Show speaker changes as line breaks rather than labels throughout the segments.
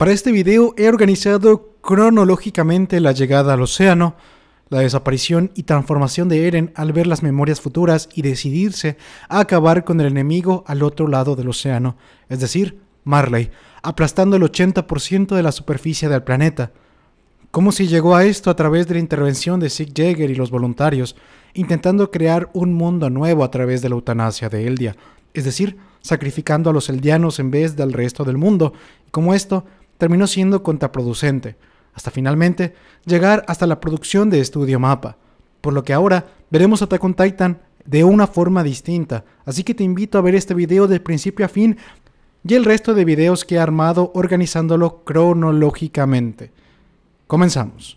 Para este video he organizado cronológicamente la llegada al océano, la desaparición y transformación de Eren al ver las memorias futuras y decidirse a acabar con el enemigo al otro lado del océano, es decir, Marley, aplastando el 80% de la superficie del planeta. Cómo se llegó a esto a través de la intervención de Sieg Jäger y los voluntarios, intentando crear un mundo nuevo a través de la eutanasia de Eldia, es decir, sacrificando a los eldianos en vez del resto del mundo, y como esto terminó siendo contraproducente, hasta finalmente llegar hasta la producción de Estudio Mappa, por lo que ahora veremos Attack on Titan de una forma distinta, así que te invito a ver este video de principio a fin y el resto de videos que he armado organizándolo cronológicamente. Comenzamos.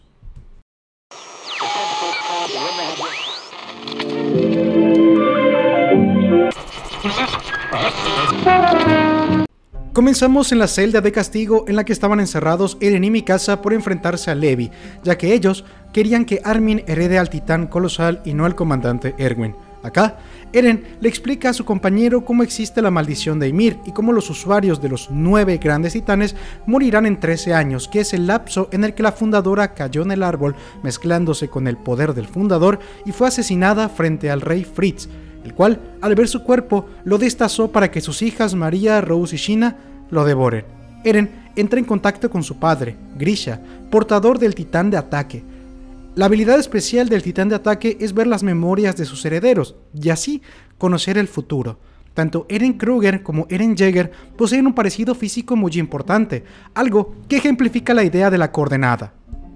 Comenzamos en la celda de castigo en la que estaban encerrados Eren y Mikasa por enfrentarse a Levi, ya que ellos querían que Armin herede al titán colosal y no al comandante Erwin. Acá, Eren le explica a su compañero cómo existe la maldición de Ymir y cómo los usuarios de los 9 grandes titanes morirán en 13 años, que es el lapso en el que la fundadora cayó en el árbol mezclándose con el poder del fundador y fue asesinada frente al rey Fritz, el cual, al ver su cuerpo, lo destazó para que sus hijas Maria, Rose y Shina lo devoren. Eren entra en contacto con su padre, Grisha, portador del titán de ataque. La habilidad especial del titán de ataque es ver las memorias de sus herederos, y así conocer el futuro. Tanto Eren Kruger como Eren Jaeger poseen un parecido físico muy importante, algo que ejemplifica la idea de la coordenada.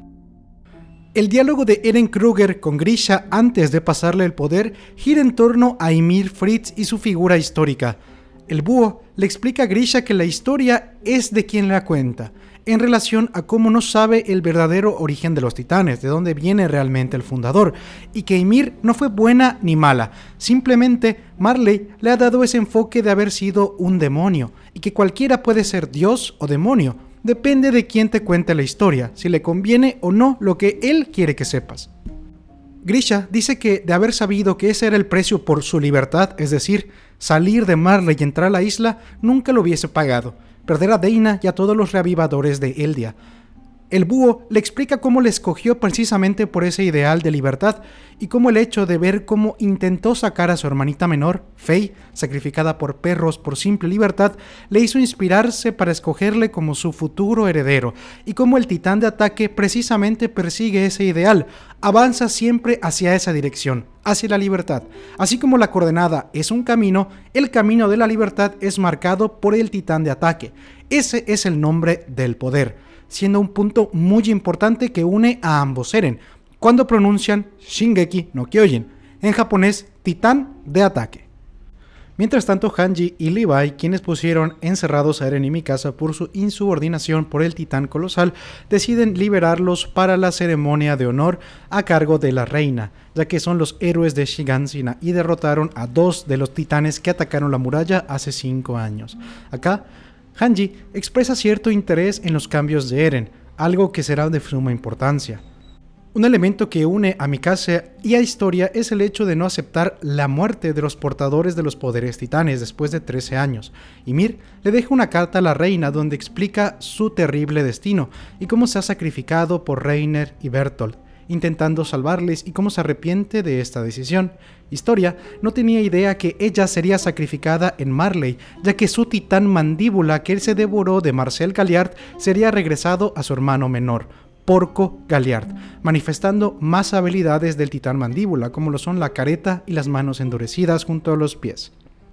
El diálogo de Eren Kruger con Grisha antes de pasarle el poder gira en torno a Ymir Fritz y su figura histórica. El búho le explica a Grisha que la historia es de quien la cuenta, en relación a cómo no sabe el verdadero origen de los titanes, de dónde viene realmente el fundador, y que Ymir no fue buena ni mala, simplemente Marley le ha dado ese enfoque de haber sido un demonio, y que cualquiera puede ser dios o demonio. Depende de quién te cuente la historia, si le conviene o no lo que él quiere que sepas. Grisha dice que de haber sabido que ese era el precio por su libertad, es decir, salir de Marley y entrar a la isla, nunca lo hubiese pagado, perder a Dana y a todos los reavivadores de Eldia. El búho le explica cómo le escogió precisamente por ese ideal de libertad y cómo el hecho de ver cómo intentó sacar a su hermanita menor, Faye, sacrificada por perros por simple libertad, le hizo inspirarse para escogerle como su futuro heredero, y cómo el titán de ataque precisamente persigue ese ideal, avanza siempre hacia esa dirección, hacia la libertad. Así como la coordenada es un camino, el camino de la libertad es marcado por el titán de ataque. Ese es el nombre del poder, siendo un punto muy importante que une a ambos Eren, cuando pronuncian Shingeki no Kyojin, en japonés titán de ataque. Mientras tanto, Hanji y Levi, quienes pusieron encerrados a Eren y Mikasa por su insubordinación por el titán colosal, deciden liberarlos para la ceremonia de honor a cargo de la reina, ya que son los héroes de Shiganshina y derrotaron a 2 de los titanes que atacaron la muralla hace 5 años. Acá, Hanji expresa cierto interés en los cambios de Eren, algo que será de suma importancia. Un elemento que une a Mikasa y a Historia es el hecho de no aceptar la muerte de los portadores de los poderes titanes después de 13 años. Ymir le deja una carta a la reina donde explica su terrible destino y cómo se ha sacrificado por Reiner y Bertolt, intentando salvarles y cómo se arrepiente de esta decisión. Historia no tenía idea que ella sería sacrificada en Marley, ya que su titán mandíbula que él se devoró de Marcel Galliard sería regresado a su hermano menor, Porco Galliard, manifestando más habilidades del titán mandíbula, como lo son la careta y las manos endurecidas junto a los pies.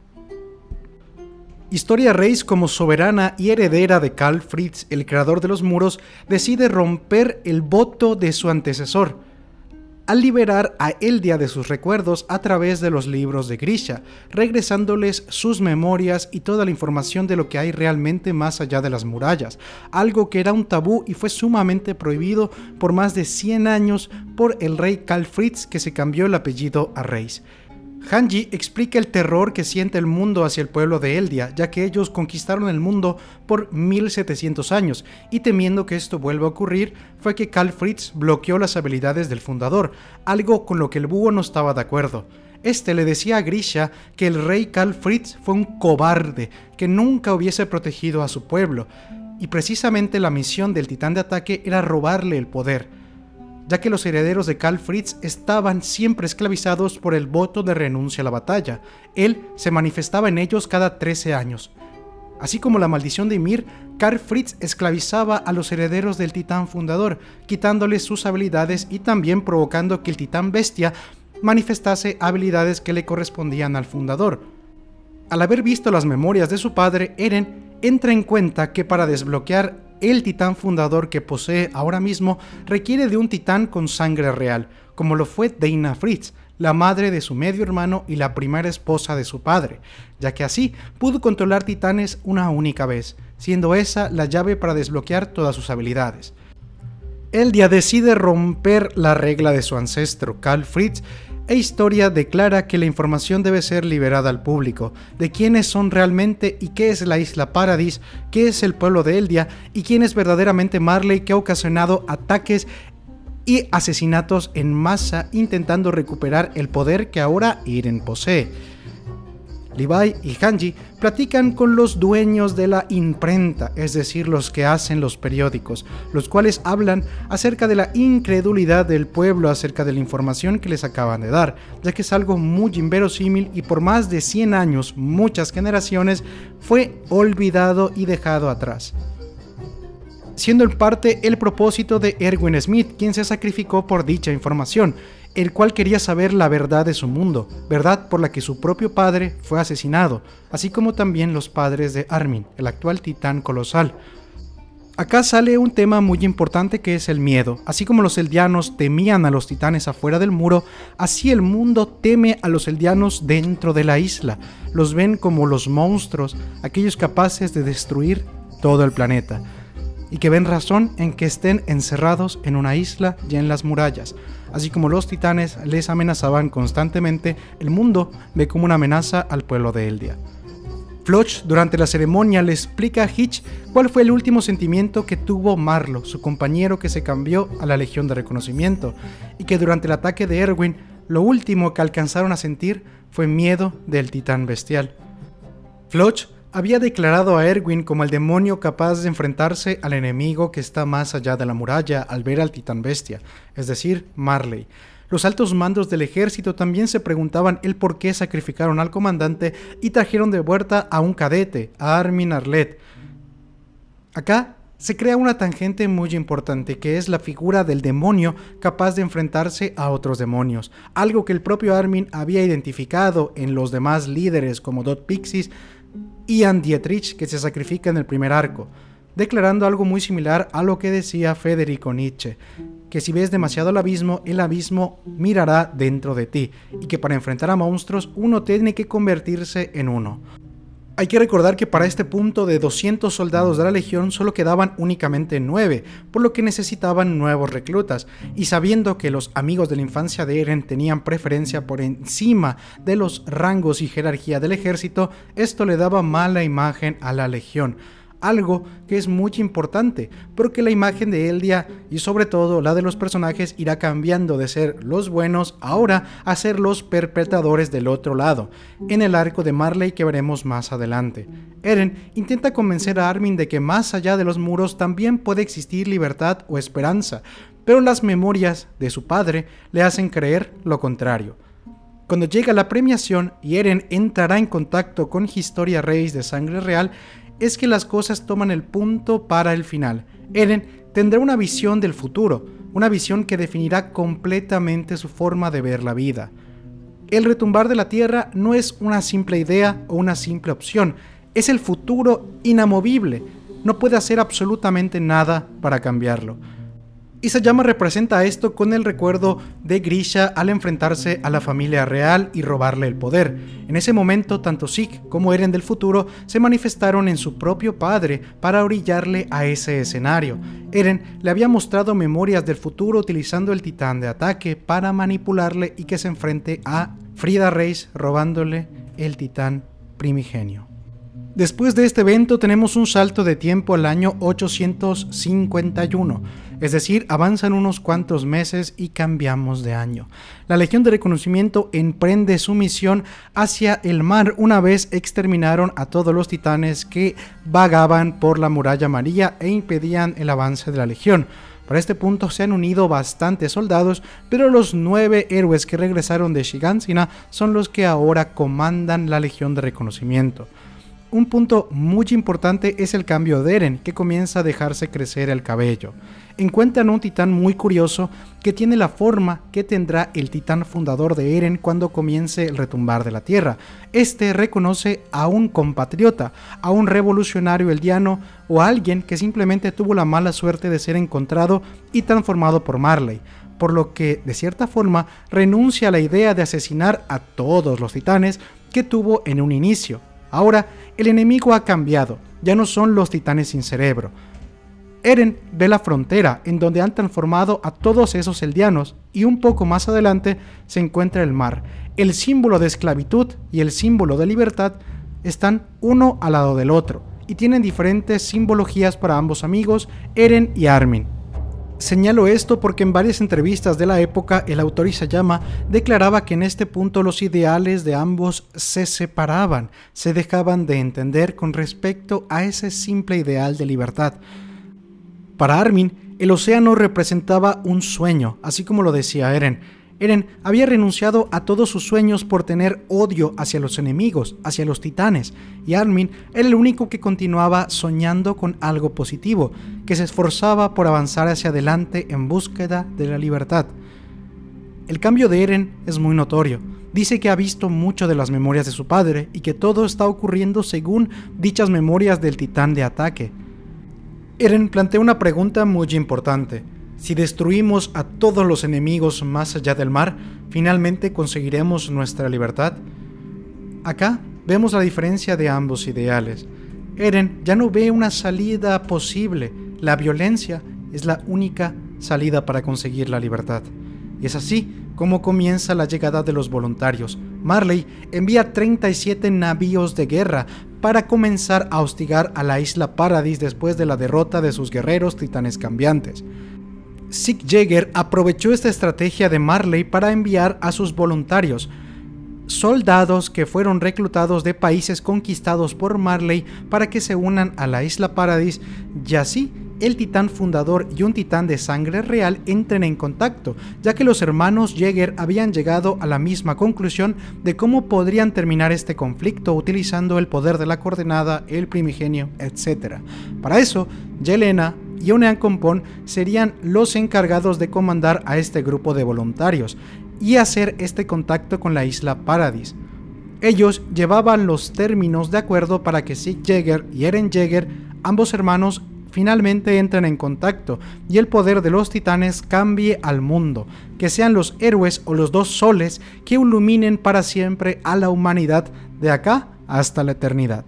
Historia Reis, como soberana y heredera de Karl Fritz, el creador de los muros, decide romper el voto de su antecesor, al liberar a Eldia de sus recuerdos a través de los libros de Grisha, regresándoles sus memorias y toda la información de lo que hay realmente más allá de las murallas, algo que era un tabú y fue sumamente prohibido por más de 100 años por el rey Karl Fritz, que se cambió el apellido a Reis. Hanji explica el terror que siente el mundo hacia el pueblo de Eldia, ya que ellos conquistaron el mundo por 1700 años, y temiendo que esto vuelva a ocurrir, fue que Karl Fritz bloqueó las habilidades del fundador, algo con lo que el búho no estaba de acuerdo. Este le decía a Grisha que el rey Karl Fritz fue un cobarde, que nunca hubiese protegido a su pueblo, y precisamente la misión del titán de ataque era robarle el poder, ya que los herederos de Karl Fritz estaban siempre esclavizados por el voto de renuncia a la batalla. Él se manifestaba en ellos cada 13 años. Así como la maldición de Ymir, Karl Fritz esclavizaba a los herederos del titán fundador, quitándoles sus habilidades y también provocando que el titán bestia manifestase habilidades que le correspondían al fundador. Al haber visto las memorias de su padre, Eren entra en cuenta que para desbloquear el titán fundador que posee ahora mismo requiere de un titán con sangre real, como lo fue Dana Fritz, la madre de su medio hermano y la primera esposa de su padre, ya que así pudo controlar titanes una única vez, siendo esa la llave para desbloquear todas sus habilidades. Eldia decide romper la regla de su ancestro, Karl Fritz, e Historia declara que la información debe ser liberada al público, de quiénes son realmente y qué es la isla Paradis, qué es el pueblo de Eldia y quién es verdaderamente Marley, que ha ocasionado ataques y asesinatos en masa intentando recuperar el poder que ahora Eren posee. Levi y Hanji platican con los dueños de la imprenta, es decir, los que hacen los periódicos, los cuales hablan acerca de la incredulidad del pueblo acerca de la información que les acaban de dar, ya que es algo muy inverosímil y por más de 100 años, muchas generaciones, fue olvidado y dejado atrás, siendo en parte el propósito de Erwin Smith, quien se sacrificó por dicha información, el cual quería saber la verdad de su mundo, verdad por la que su propio padre fue asesinado, así como también los padres de Armin, el actual titán colosal. Acá sale un tema muy importante que es el miedo. Así como los eldianos temían a los titanes afuera del muro, así el mundo teme a los eldianos dentro de la isla. Los ven como los monstruos, aquellos capaces de destruir todo el planeta, y que ven razón en que estén encerrados en una isla y en las murallas. Así como los titanes les amenazaban constantemente, el mundo ve como una amenaza al pueblo de Eldia. Floch durante la ceremonia le explica a Hitch cuál fue el último sentimiento que tuvo Marlo, su compañero que se cambió a la Legión de Reconocimiento, y que durante el ataque de Erwin, lo último que alcanzaron a sentir fue miedo del titán bestial. Floch había declarado a Erwin como el demonio capaz de enfrentarse al enemigo que está más allá de la muralla al ver al titán bestia, es decir, Marley. Los altos mandos del ejército también se preguntaban el por qué sacrificaron al comandante y trajeron de vuelta a un cadete, a Armin Arlet. Acá se crea una tangente muy importante, que es la figura del demonio capaz de enfrentarse a otros demonios, algo que el propio Armin había identificado en los demás líderes como Dot Pixies y Ian Dietrich, que se sacrifica en el primer arco, declarando algo muy similar a lo que decía Federico Nietzsche, que si ves demasiado el abismo mirará dentro de ti, y que para enfrentar a monstruos uno tiene que convertirse en uno. Hay que recordar que para este punto de 200 soldados de la Legión solo quedaban únicamente 9, por lo que necesitaban nuevos reclutas, y sabiendo que los amigos de la infancia de Eren tenían preferencia por encima de los rangos y jerarquía del ejército, esto le daba mala imagen a la Legión. Algo que es muy importante, porque la imagen de Eldia y sobre todo la de los personajes irá cambiando de ser los buenos ahora a ser los perpetradores del otro lado, en el arco de Marley que veremos más adelante. Eren intenta convencer a Armin de que más allá de los muros también puede existir libertad o esperanza, pero las memorias de su padre le hacen creer lo contrario. Cuando llega la premiación y Eren entrará en contacto con Historia Reis de Sangre Real, es que las cosas toman el punto para el final. Eren tendrá una visión del futuro, una visión que definirá completamente su forma de ver la vida. El retumbar de la tierra no es una simple idea o una simple opción, es el futuro inamovible, no puede hacer absolutamente nada para cambiarlo. Isayama representa esto con el recuerdo de Grisha al enfrentarse a la familia real y robarle el poder. En ese momento, tanto Zeke como Eren del futuro se manifestaron en su propio padre para orillarle a ese escenario. Eren le había mostrado memorias del futuro utilizando el titán de ataque para manipularle y que se enfrente a Frida Reis robándole el titán primigenio. Después de este evento tenemos un salto de tiempo al año 851, es decir, avanzan unos cuantos meses y cambiamos de año. La Legión de Reconocimiento emprende su misión hacia el mar una vez exterminaron a todos los titanes que vagaban por la Muralla Amarilla e impedían el avance de la Legión. Para este punto se han unido bastantes soldados, pero los 9 héroes que regresaron de Shiganshina son los que ahora comandan la Legión de Reconocimiento. Un punto muy importante es el cambio de Eren, que comienza a dejarse crecer el cabello. Encuentran un titán muy curioso que tiene la forma que tendrá el titán fundador de Eren cuando comience el retumbar de la tierra. Este reconoce a un compatriota, a un revolucionario eldiano o a alguien que simplemente tuvo la mala suerte de ser encontrado y transformado por Marley, por lo que de cierta forma renuncia a la idea de asesinar a todos los titanes que tuvo en un inicio. Ahora, el enemigo ha cambiado, ya no son los titanes sin cerebro. Eren ve la frontera en donde han transformado a todos esos eldianos y un poco más adelante se encuentra el mar. El símbolo de esclavitud y el símbolo de libertad están uno al lado del otro y tienen diferentes simbologías para ambos amigos, Eren y Armin. Señalo esto porque en varias entrevistas de la época el autor Isayama declaraba que en este punto los ideales de ambos se separaban, se dejaban de entender con respecto a ese simple ideal de libertad. Para Armin, el océano representaba un sueño, así como lo decía Eren. Eren había renunciado a todos sus sueños por tener odio hacia los enemigos, hacia los titanes, y Armin era el único que continuaba soñando con algo positivo, que se esforzaba por avanzar hacia adelante en búsqueda de la libertad. El cambio de Eren es muy notorio. Dice que ha visto mucho de las memorias de su padre y que todo está ocurriendo según dichas memorias del titán de ataque. Eren plantea una pregunta muy importante. Si destruimos a todos los enemigos más allá del mar, ¿finalmente conseguiremos nuestra libertad? Acá vemos la diferencia de ambos ideales. Eren ya no ve una salida posible. La violencia es la única salida para conseguir la libertad. Y es así como comienza la llegada de los voluntarios. Marley envía 37 navíos de guerra para comenzar a hostigar a la isla Paradis después de la derrota de sus guerreros titanes cambiantes. Sieg Jäger aprovechó esta estrategia de Marley para enviar a sus voluntarios, soldados que fueron reclutados de países conquistados por Marley para que se unan a la isla Paradis, y así el titán fundador y un titán de sangre real entren en contacto, ya que los hermanos Jäger habían llegado a la misma conclusión de cómo podrían terminar este conflicto utilizando el poder de la coordenada, el primigenio, etc. Para eso, Yelena y Onyankopon serían los encargados de comandar a este grupo de voluntarios y hacer este contacto con la isla Paradis. Ellos llevaban los términos de acuerdo para que Sieg Jäger y Eren Jäger, ambos hermanos, finalmente entren en contacto y el poder de los titanes cambie al mundo, que sean los héroes o los dos soles que iluminen para siempre a la humanidad de acá hasta la eternidad.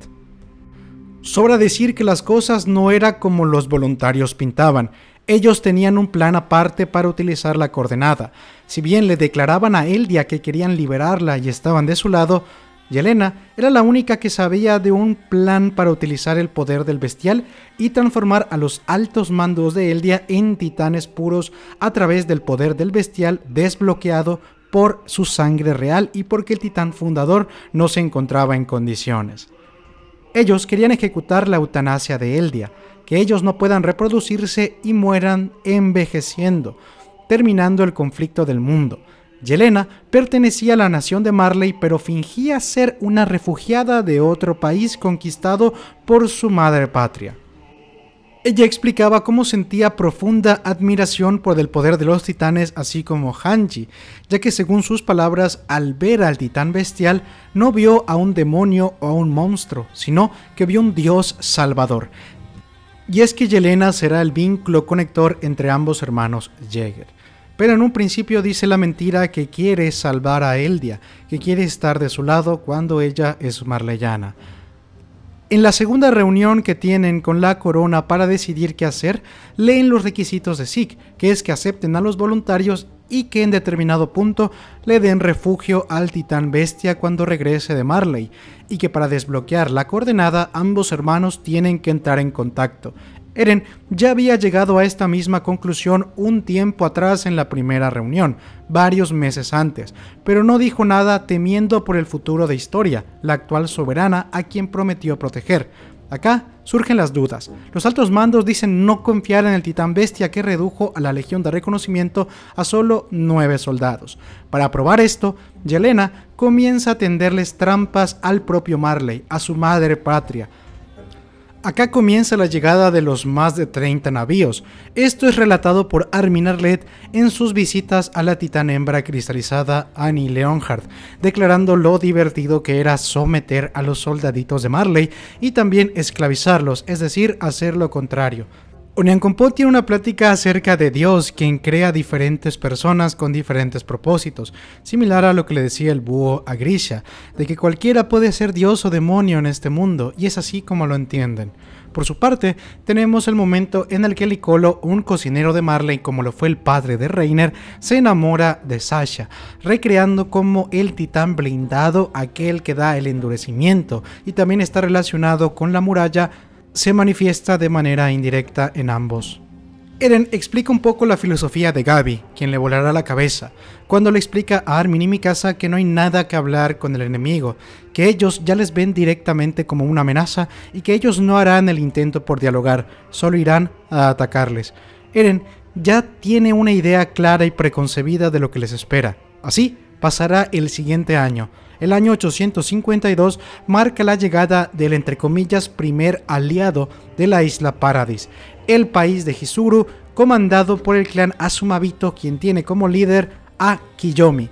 Sobra decir que las cosas no eran como los voluntarios pintaban. Ellos tenían un plan aparte para utilizar la coordenada. Si bien le declaraban a Eldia que querían liberarla y estaban de su lado, Yelena era la única que sabía de un plan para utilizar el poder del bestial y transformar a los altos mandos de Eldia en titanes puros a través del poder del bestial desbloqueado por su sangre real y porque el titán fundador no se encontraba en condiciones. Ellos querían ejecutar la eutanasia de Eldia, que ellos no puedan reproducirse y mueran envejeciendo, terminando el conflicto del mundo. Yelena pertenecía a la nación de Marley, pero fingía ser una refugiada de otro país conquistado por su madre patria. Ella explicaba cómo sentía profunda admiración por el poder de los titanes, así como Hanji, ya que según sus palabras, al ver al titán bestial, no vio a un demonio o a un monstruo, sino que vio un dios salvador. Y es que Yelena será el vínculo conector entre ambos hermanos Jäger. Pero en un principio dice la mentira que quiere salvar a Eldia, que quiere estar de su lado cuando ella es marleyana. En la segunda reunión que tienen con la corona para decidir qué hacer, leen los requisitos de Zeke, que es que acepten a los voluntarios y que en determinado punto le den refugio al titán bestia cuando regrese de Marley, y que para desbloquear la coordenada ambos hermanos tienen que entrar en contacto. Eren ya había llegado a esta misma conclusión un tiempo atrás en la primera reunión, varios meses antes, pero no dijo nada temiendo por el futuro de Historia, la actual soberana a quien prometió proteger. Acá surgen las dudas. Los altos mandos dicen no confiar en el titán bestia que redujo a la Legión de Reconocimiento a solo 9 soldados. Para probar esto, Yelena comienza a tenderles trampas al propio Marley, a su madre patria. Acá comienza la llegada de los más de 30 navíos. Esto es relatado por Armin Arlet en sus visitas a la titán hembra cristalizada Annie Leonhard, declarando lo divertido que era someter a los soldaditos de Marley y también esclavizarlos, es decir, hacer lo contrario. Onyankopon tiene una plática acerca de Dios, quien crea diferentes personas con diferentes propósitos, similar a lo que le decía el búho a Grisha, de que cualquiera puede ser Dios o demonio en este mundo, y es así como lo entienden. Por su parte, tenemos el momento en el que Licolo, un cocinero de Marley como lo fue el padre de Reiner, se enamora de Sasha, recreando como el titán blindado, aquel que da el endurecimiento, y también está relacionado con la muralla, se manifiesta de manera indirecta en ambos. Eren explica un poco la filosofía de Gabi, quien le volará la cabeza, cuando le explica a Armin y Mikasa que no hay nada que hablar con el enemigo, que ellos ya les ven directamente como una amenaza y que ellos no harán el intento por dialogar, solo irán a atacarles. Eren ya tiene una idea clara y preconcebida de lo que les espera. Así pasará el siguiente año. El año 852 marca la llegada del entre comillas primer aliado de la isla Paradis, el país de Hisuru, comandado por el clan Azumabito, quien tiene como líder a Kiyomi.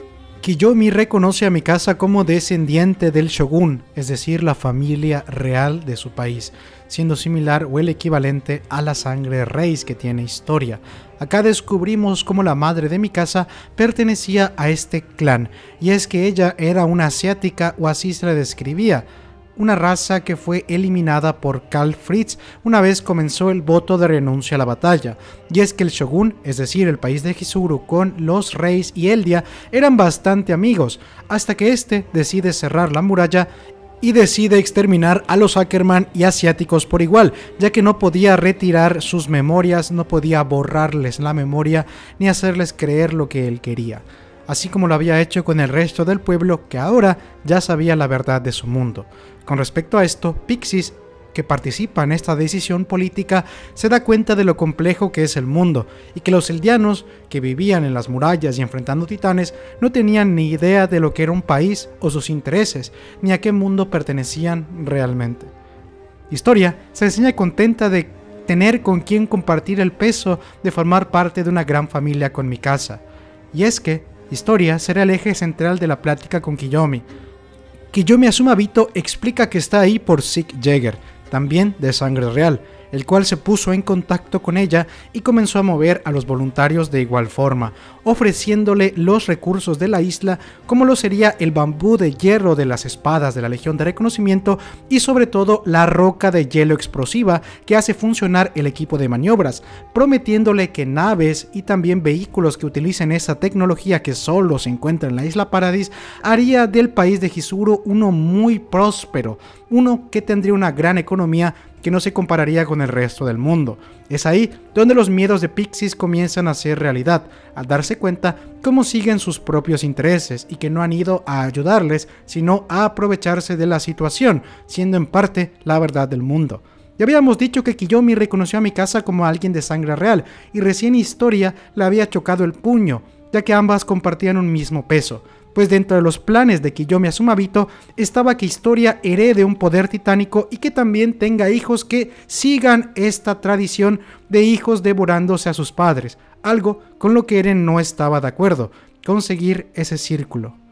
Kiyomi reconoce a Mikasa como descendiente del shogun, es decir, la familia real de su país, siendo similar o el equivalente a la sangre reis que tiene Historia. Acá descubrimos cómo la madre de Mikasa pertenecía a este clan, y es que ella era una asiática, o así se le describía, una raza que fue eliminada por Karl Fritz una vez comenzó el voto de renuncia a la batalla, y es que el shogun, es decir, el país de Hisuru con los reyes y Eldia, eran bastante amigos, hasta que este decide cerrar la muralla y decide exterminar a los Ackerman y asiáticos por igual, ya que no podía retirar sus memorias, no podía borrarles la memoria, ni hacerles creer lo que él quería, así como lo había hecho con el resto del pueblo que ahora ya sabía la verdad de su mundo. Con respecto a esto, Pixis, que participa en esta decisión política, se da cuenta de lo complejo que es el mundo, y que los eldianos, que vivían en las murallas y enfrentando titanes, no tenían ni idea de lo que era un país o sus intereses, ni a qué mundo pertenecían realmente. Historia se enseña contenta de tener con quien compartir el peso de formar parte de una gran familia con Mikasa, y es que Historia será el eje central de la plática con Kiyomi. Kiyomi Azumabito explica que está ahí por Zeke Yeager, también de sangre real, el cual se puso en contacto con ella y comenzó a mover a los voluntarios de igual forma, ofreciéndole los recursos de la isla como lo sería el bambú de hierro de las espadas de la Legión de Reconocimiento y sobre todo la roca de hielo explosiva que hace funcionar el equipo de maniobras, prometiéndole que naves y también vehículos que utilicen esa tecnología que solo se encuentra en la isla Paradis haría del país de Hisuru uno muy próspero, uno que tendría una gran economía que no se compararía con el resto del mundo. Es ahí donde los miedos de Pixis comienzan a ser realidad, al darse cuenta cómo siguen sus propios intereses y que no han ido a ayudarles, sino a aprovecharse de la situación, siendo en parte la verdad del mundo. Ya habíamos dicho que Kiyomi reconoció a Mikasa como alguien de sangre real, y recién Historia le había chocado el puño, ya que ambas compartían un mismo peso. Pues dentro de los planes de Kiyomi Azumabito estaba que Historia herede un poder titánico y que también tenga hijos que sigan esta tradición de hijos devorándose a sus padres, algo con lo que Eren no estaba de acuerdo, conseguir ese círculo.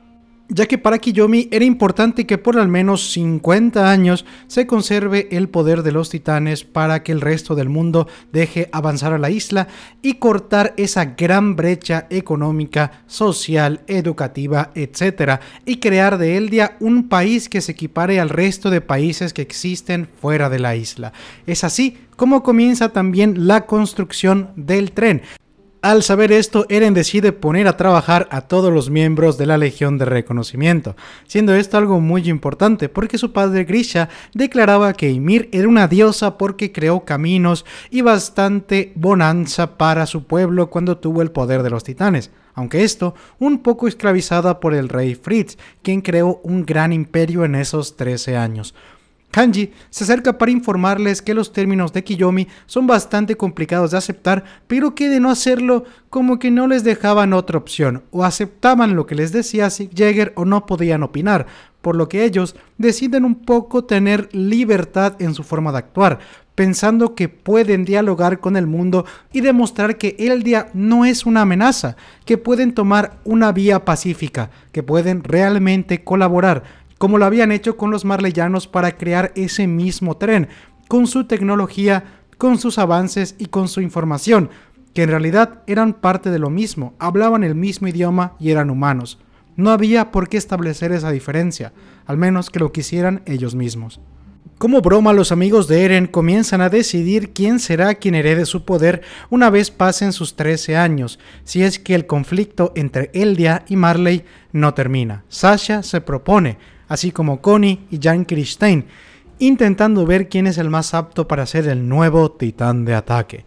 ya que para Kiyomi era importante que por al menos 50 años se conserve el poder de los titanes para que el resto del mundo deje avanzar a la isla y cortar esa gran brecha económica, social, educativa, etc. y crear de Eldia un país que se equipare al resto de países que existen fuera de la isla. Es así como comienza también la construcción del tren. Al saber esto, Eren decide poner a trabajar a todos los miembros de la Legión de Reconocimiento, siendo esto algo muy importante porque su padre Grisha declaraba que Ymir era una diosa porque creó caminos y bastante bonanza para su pueblo cuando tuvo el poder de los titanes, aunque esto un poco esclavizada por el rey Fritz, quien creó un gran imperio en esos 13 años. Hanji se acerca para informarles que los términos de Kiyomi son bastante complicados de aceptar, pero que de no hacerlo como que no les dejaban otra opción, o aceptaban lo que les decía Sieg Jäger o no podían opinar, por lo que ellos deciden un poco tener libertad en su forma de actuar, pensando que pueden dialogar con el mundo y demostrar que Eldia no es una amenaza, que pueden tomar una vía pacífica, que pueden realmente colaborar, como lo habían hecho con los marleyanos para crear ese mismo tren, con su tecnología, con sus avances y con su información, que en realidad eran parte de lo mismo, hablaban el mismo idioma y eran humanos. No había por qué establecer esa diferencia, al menos que lo quisieran ellos mismos. Como broma, los amigos de Eren comienzan a decidir quién será quien herede su poder una vez pasen sus 13 años, si es que el conflicto entre Eldia y Marley no termina. Sasha se propone, así como Connie y Jan Kirstein, intentando ver quién es el más apto para ser el nuevo titán de ataque.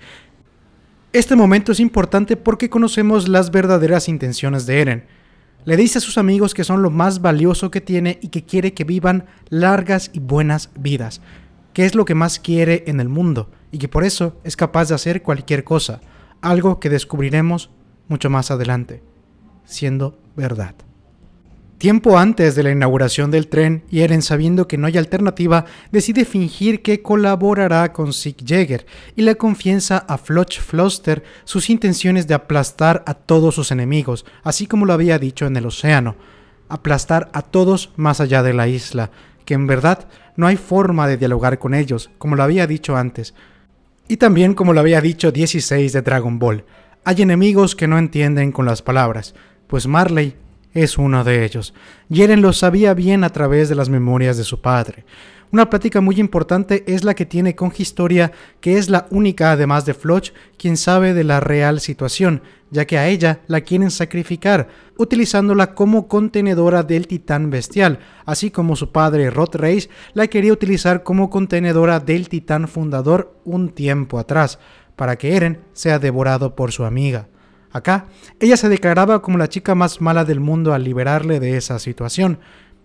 Este momento es importante porque conocemos las verdaderas intenciones de Eren. Le dice a sus amigos que son lo más valioso que tiene y que quiere que vivan largas y buenas vidas, que es lo que más quiere en el mundo y que por eso es capaz de hacer cualquier cosa, algo que descubriremos mucho más adelante, siendo verdad. Tiempo antes de la inauguración del tren, Eren, sabiendo que no hay alternativa, decide fingir que colaborará con Sieg Jäger y le confiesa a Floch Floster sus intenciones de aplastar a todos sus enemigos, así como lo había dicho en el océano, aplastar a todos más allá de la isla, que en verdad no hay forma de dialogar con ellos, como lo había dicho antes, y también como lo había dicho 16 de Dragon Ball. Hay enemigos que no entienden con las palabras, pues Marley es uno de ellos. Eren lo sabía bien a través de las memorias de su padre. Una plática muy importante es la que tiene con Historia, que es la única, además de Floch, quien sabe de la real situación, ya que a ella la quieren sacrificar, utilizándola como contenedora del titán bestial, así como su padre Rod Reis la quería utilizar como contenedora del titán fundador un tiempo atrás, para que Eren sea devorado por su amiga. Acá, ella se declaraba como la chica más mala del mundo al liberarle de esa situación.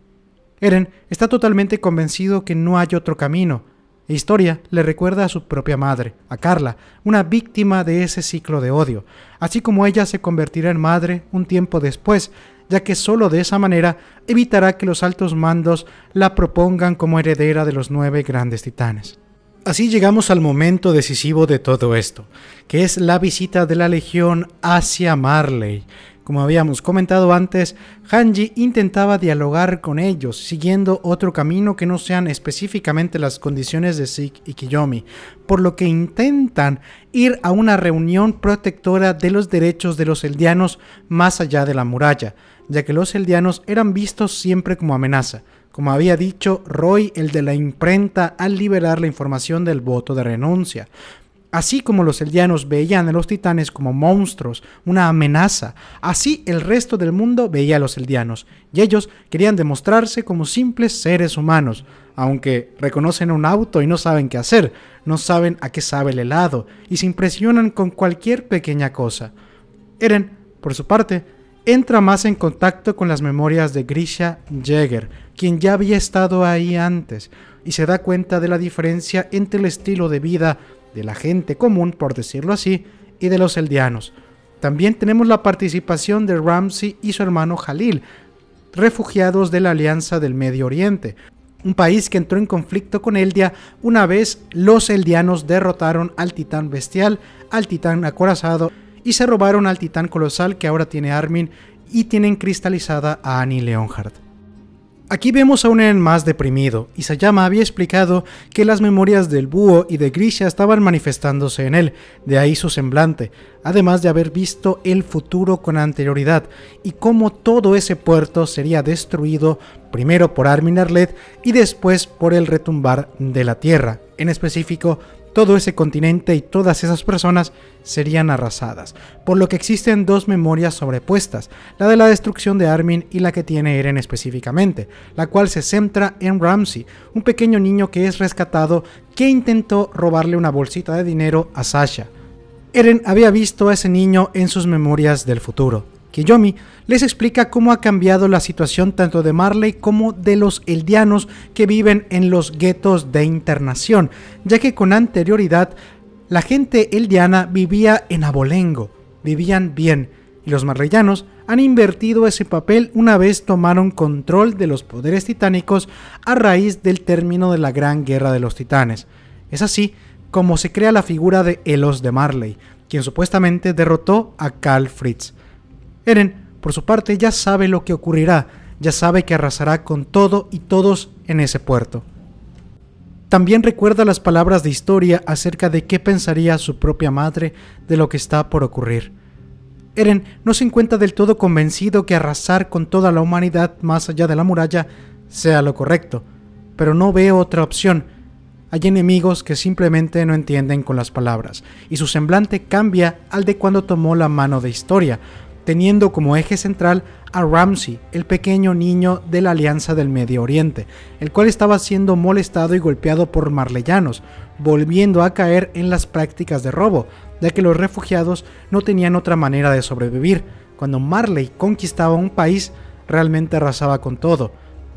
Eren está totalmente convencido que no hay otro camino. Historia le recuerda a su propia madre, a Carla, una víctima de ese ciclo de odio, así como ella se convertirá en madre un tiempo después, ya que solo de esa manera evitará que los altos mandos la propongan como heredera de los 9 grandes titanes. Así llegamos al momento decisivo de todo esto, que es la visita de la Legión hacia Marley. Como habíamos comentado antes, Hanji intentaba dialogar con ellos, siguiendo otro camino que no sean específicamente las condiciones de Zeke y Kiyomi, por lo que intentan ir a una reunión protectora de los derechos de los eldianos más allá de la muralla, ya que los eldianos eran vistos siempre como amenaza, como había dicho Roy, el de la imprenta, al liberar la información del voto de renuncia. Así como los eldianos veían a los titanes como monstruos, una amenaza, así el resto del mundo veía a los eldianos, y ellos querían demostrarse como simples seres humanos, aunque reconocen un auto y no saben qué hacer, no saben a qué sabe el helado, y se impresionan con cualquier pequeña cosa. Eren, por su parte, entra más en contacto con las memorias de Grisha Jäger, quien ya había estado ahí antes, y se da cuenta de la diferencia entre el estilo de vida de la gente común, por decirlo así, y de los eldianos. También tenemos la participación de Ramsay y su hermano Jalil, refugiados de la Alianza del Medio Oriente, un país que entró en conflicto con Eldia una vez los eldianos derrotaron al titán bestial, al titán acorazado, y se robaron al titán colosal que ahora tiene Armin y tienen cristalizada a Annie Leonhardt. Aquí vemos a un Eren más deprimido. Isayama había explicado que las memorias del búho y de Grisha estaban manifestándose en él, de ahí su semblante, además de haber visto el futuro con anterioridad y cómo todo ese puerto sería destruido primero por Armin Arleth y después por el retumbar de la tierra. En específico, todo ese continente y todas esas personas serían arrasadas, por lo que existen dos memorias sobrepuestas, la de la destrucción de Armin y la que tiene Eren específicamente, la cual se centra en Ramsey, un pequeño niño que es rescatado que intentó robarle una bolsita de dinero a Sasha. Eren había visto a ese niño en sus memorias del futuro. Kiyomi les explica cómo ha cambiado la situación tanto de Marley como de los eldianos que viven en los guetos de internación, ya que con anterioridad la gente eldiana vivía en abolengo, vivían bien, y los marleyanos han invertido ese papel una vez tomaron control de los poderes titánicos a raíz del término de la Gran Guerra de los Titanes. Es así como se crea la figura de Elos de Marley, quien supuestamente derrotó a Karl Fritz. Eren, por su parte, ya sabe lo que ocurrirá, ya sabe que arrasará con todo y todos en ese puerto. También recuerda las palabras de historia acerca de qué pensaría su propia madre de lo que está por ocurrir. Eren no se encuentra del todo convencido que arrasar con toda la humanidad más allá de la muralla sea lo correcto, pero no ve otra opción. Hay enemigos que simplemente no entienden con las palabras, y su semblante cambia al de cuando tomó la mano de historia, teniendo como eje central a Ramsey, el pequeño niño de la Alianza del Medio Oriente, el cual estaba siendo molestado y golpeado por marleyanos, volviendo a caer en las prácticas de robo, ya que los refugiados no tenían otra manera de sobrevivir. Cuando Marley conquistaba un país, realmente arrasaba con todo.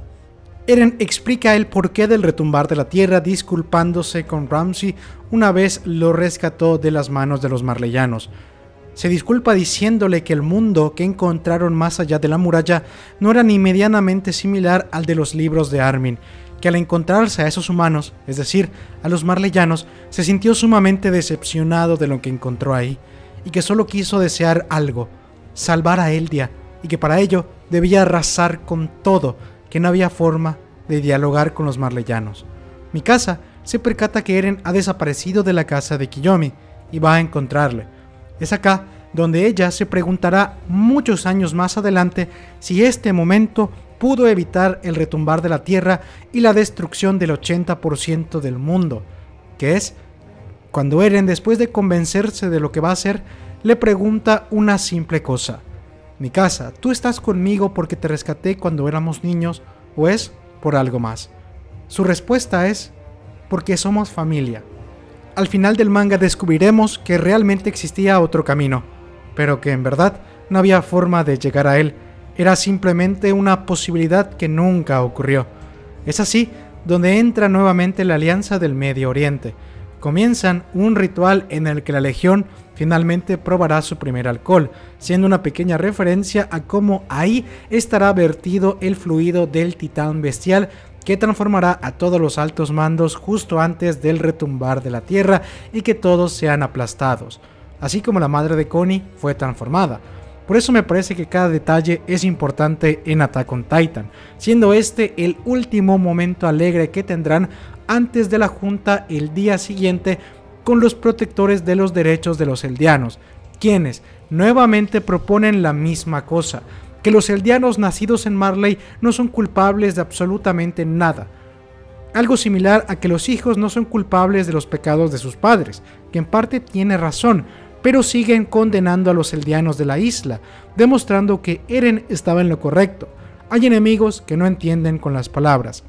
Eren explica el porqué del retumbar de la tierra, disculpándose con Ramsey una vez lo rescató de las manos de los marleyanos. Se disculpa diciéndole que el mundo que encontraron más allá de la muralla no era ni medianamente similar al de los libros de Armin, que al encontrarse a esos humanos, es decir, a los marleyanos, se sintió sumamente decepcionado de lo que encontró ahí, y que solo quiso desear algo, salvar a Eldia, y que para ello debía arrasar con todo, que no había forma de dialogar con los marleyanos. Mikasa se percata que Eren ha desaparecido de la casa de Kiyomi, y va a encontrarle. Es acá donde ella se preguntará muchos años más adelante si este momento pudo evitar el retumbar de la tierra y la destrucción del 80% del mundo, que es cuando Eren, después de convencerse de lo que va a hacer, le pregunta una simple cosa: Mikasa, ¿tú estás conmigo porque te rescaté cuando éramos niños o es por algo más? Su respuesta es: porque somos familia. Al final del manga descubriremos que realmente existía otro camino, pero que en verdad no había forma de llegar a él, era simplemente una posibilidad que nunca ocurrió. Es así donde entra nuevamente la Alianza del Medio Oriente. Comienzan un ritual en el que la Legión finalmente probará su primer alcohol, siendo una pequeña referencia a cómo ahí estará vertido el fluido del titán bestial que transformará a todos los altos mandos justo antes del retumbar de la tierra y que todos sean aplastados, así como la madre de Connie fue transformada. Por eso me parece que cada detalle es importante en Attack on Titan, siendo este el último momento alegre que tendrán antes de la junta el día siguiente con los protectores de los derechos de los eldianos, quienes nuevamente proponen la misma cosa: que los eldianos nacidos en Marley no son culpables de absolutamente nada. Algo similar a que los hijos no son culpables de los pecados de sus padres, que en parte tiene razón, pero siguen condenando a los eldianos de la isla, demostrando que Eren estaba en lo correcto. Hay enemigos que no entienden con las palabras.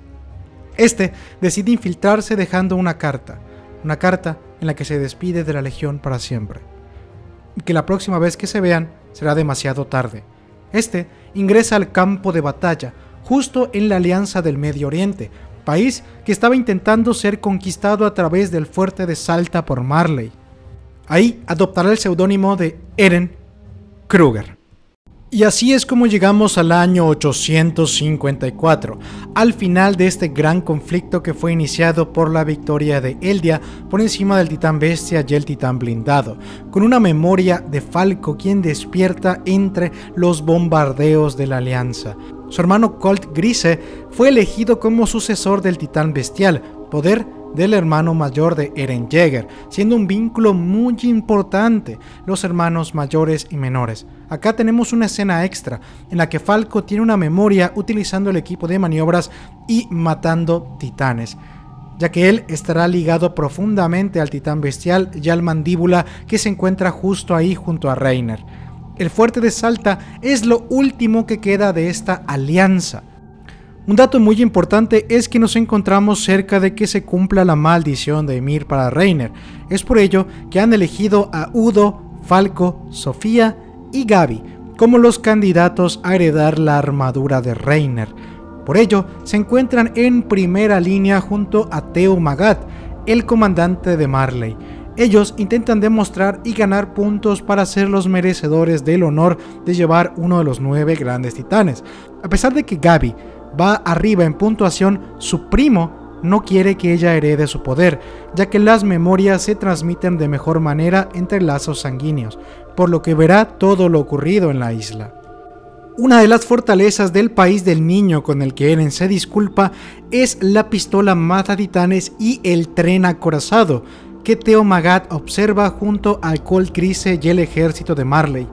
Este decide infiltrarse dejando una carta en la que se despide de la Legión para siempre, y que la próxima vez que se vean será demasiado tarde. Este ingresa al campo de batalla, justo en la Alianza del Medio Oriente, país que estaba intentando ser conquistado a través del fuerte de Salta por Marley. Ahí adoptará el seudónimo de Eren Kruger. Y así es como llegamos al año 854, al final de este gran conflicto que fue iniciado por la victoria de Eldia por encima del titán bestia y el titán blindado, con una memoria de Falco quien despierta entre los bombardeos de la alianza. Su hermano Colt Grise fue elegido como sucesor del titán bestial, poder del hermano mayor de Eren Yeager, siendo un vínculo muy importante los hermanos mayores y menores. Acá tenemos una escena extra en la que Falco tiene una memoria utilizando el equipo de maniobras y matando titanes, ya que él estará ligado profundamente al titán bestial y al mandíbula que se encuentra justo ahí junto a Reiner. El fuerte de Salta es lo último que queda de esta alianza. Un dato muy importante es que nos encontramos cerca de que se cumpla la maldición de Ymir para Reiner. Es por ello que han elegido a Udo, Falco, Sofía y Gabi como los candidatos a heredar la armadura de Reiner. Por ello, se encuentran en primera línea junto a Teo Magat, el comandante de Marley. Ellos intentan demostrar y ganar puntos para ser los merecedores del honor de llevar uno de los 9 grandes titanes. A pesar de que Gabi va arriba en puntuación, su primo no quiere que ella herede su poder, ya que las memorias se transmiten de mejor manera entre lazos sanguíneos, por lo que verá todo lo ocurrido en la isla. Una de las fortalezas del país del niño con el que Eren se disculpa es la pistola mata titanes y el tren acorazado, que Teo Magat observa junto al Colt Grise y el ejército de Marley,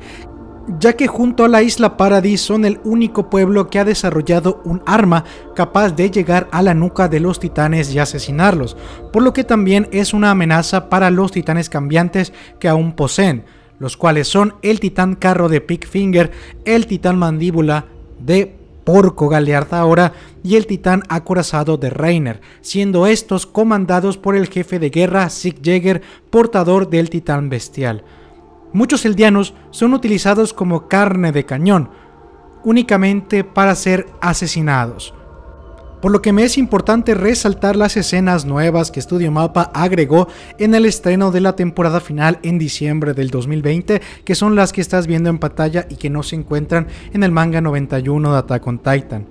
ya que junto a la isla Paradis son el único pueblo que ha desarrollado un arma capaz de llegar a la nuca de los titanes y asesinarlos, por lo que también es una amenaza para los titanes cambiantes que aún poseen, los cuales son el titán carro de Pickfinger, el titán mandíbula de Porco Galearthaora y el titán acorazado de Reiner, siendo estos comandados por el jefe de guerra Sieg Jäger, portador del titán bestial. Muchos eldianos son utilizados como carne de cañón, únicamente para ser asesinados. Por lo que me es importante resaltar las escenas nuevas que Studio Mappa agregó en el estreno de la temporada final en diciembre del 2020, que son las que estás viendo en pantalla y que no se encuentran en el manga 91 de Attack on Titan.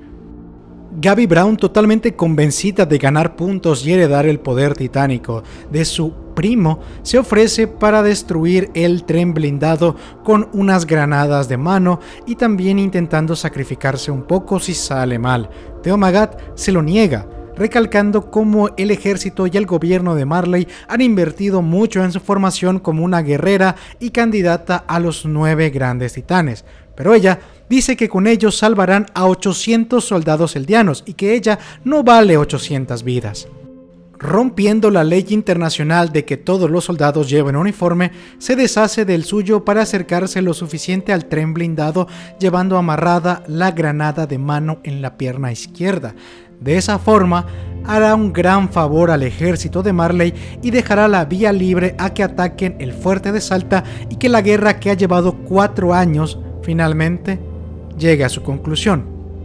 Gabi Brown, totalmente convencida de ganar puntos y heredar el poder titánico de su primo, se ofrece para destruir el tren blindado con unas granadas de mano y también intentando sacrificarse un poco si sale mal. Teo Magat se lo niega, recalcando cómo el ejército y el gobierno de Marley han invertido mucho en su formación como una guerrera y candidata a los 9 grandes titanes, pero ella dice que con ellos salvarán a 800 soldados eldianos y que ella no vale 800 vidas. Rompiendo la ley internacional de que todos los soldados lleven uniforme, se deshace del suyo para acercarse lo suficiente al tren blindado, llevando amarrada la granada de mano en la pierna izquierda. De esa forma, hará un gran favor al ejército de Marley y dejará la vía libre a que ataquen el fuerte de Salta y que la guerra que ha llevado 4 años finalmente llegue a su conclusión.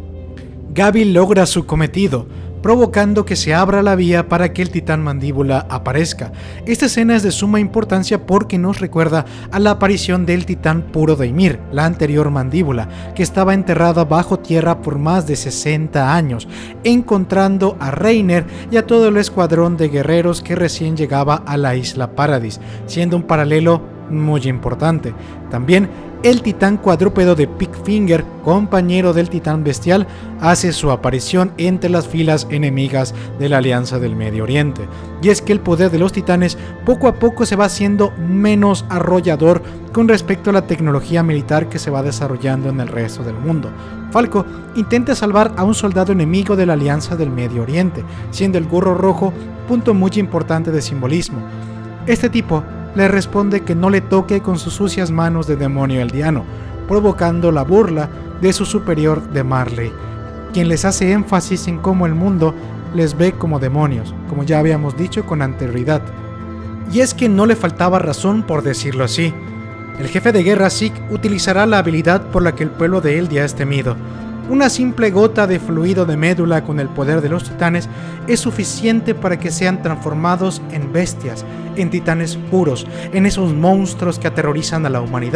Gabi logra su cometido, provocando que se abra la vía para que el titán mandíbula aparezca. Esta escena es de suma importancia porque nos recuerda a la aparición del titán puro de Ymir, la anterior mandíbula, que estaba enterrada bajo tierra por más de 60 años, encontrando a Reiner y a todo el escuadrón de guerreros que recién llegaba a la isla Paradis, siendo un paralelo muy importante. También el titán cuadrúpedo de Pickfinger, compañero del titán bestial, hace su aparición entre las filas enemigas de la Alianza del Medio Oriente. Y es que el poder de los titanes poco a poco se va haciendo menos arrollador con respecto a la tecnología militar que se va desarrollando en el resto del mundo. Falco intenta salvar a un soldado enemigo de la Alianza del Medio Oriente, siendo el gorro rojo punto muy importante de simbolismo. Este tipo le responde que no le toque con sus sucias manos de demonio eldiano, provocando la burla de su superior de Marley, quien les hace énfasis en cómo el mundo les ve como demonios, como ya habíamos dicho con anterioridad. Y es que no le faltaba razón, por decirlo así. El jefe de guerra Sieg utilizará la habilidad por la que el pueblo de Eldia es temido. Una simple gota de fluido de médula con el poder de los titanes es suficiente para que sean transformados en bestias, en titanes puros, en esos monstruos que aterrorizan a la humanidad,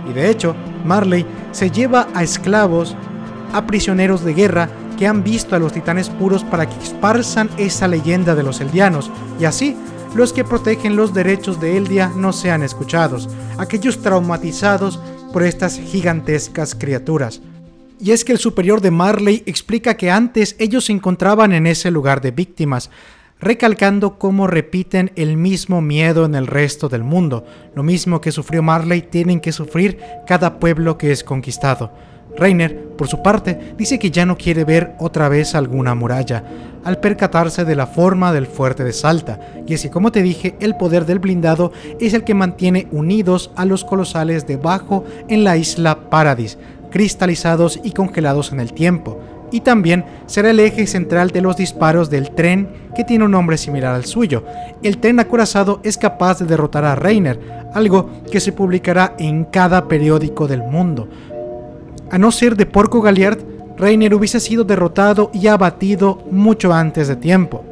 y de hecho, Marley se lleva a esclavos, a prisioneros de guerra que han visto a los titanes puros para que esparzan esa leyenda de los eldianos, y así los que protegen los derechos de Eldia no sean escuchados, aquellos traumatizados por estas gigantescas criaturas. Y es que el superior de Marley explica que antes ellos se encontraban en ese lugar de víctimas, recalcando cómo repiten el mismo miedo en el resto del mundo. Lo mismo que sufrió Marley tienen que sufrir cada pueblo que es conquistado. Reiner, por su parte, dice que ya no quiere ver otra vez alguna muralla, al percatarse de la forma del fuerte de Salta, y es que, como te dije, el poder del blindado es el que mantiene unidos a los colosales debajo en la isla Paradis, cristalizados y congelados en el tiempo, y también será el eje central de los disparos del tren, que tiene un nombre similar al suyo. El tren acorazado es capaz de derrotar a Reiner, algo que se publicará en cada periódico del mundo. A no ser de Porco Galliard, Reiner hubiese sido derrotado y abatido mucho antes de tiempo.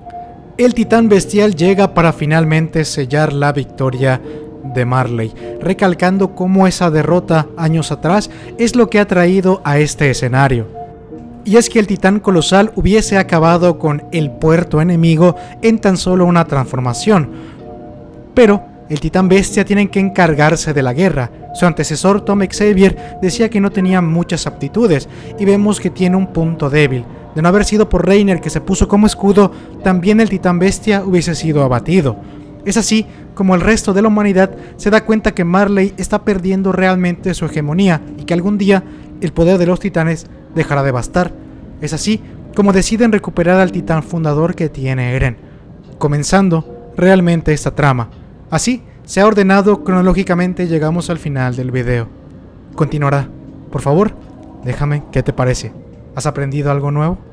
El titán bestial llega para finalmente sellar la victoria de Marley, recalcando cómo esa derrota años atrás es lo que ha traído a este escenario. Y es que el titán colosal hubiese acabado con el puerto enemigo en tan solo una transformación, pero el titán bestia tiene que encargarse de la guerra. Su antecesor Tom Xavier decía que no tenía muchas aptitudes, y vemos que tiene un punto débil. De no haber sido por Reiner, que se puso como escudo, también el titán bestia hubiese sido abatido. Es así como el resto de la humanidad se da cuenta que Marley está perdiendo realmente su hegemonía, y que algún día el poder de los titanes dejará de bastar. Es así como deciden recuperar al titán fundador que tiene Eren, comenzando realmente esta trama. Así se ha ordenado cronológicamente, llegamos al final del video. Continuará. Por favor, déjame qué te parece. ¿Has aprendido algo nuevo?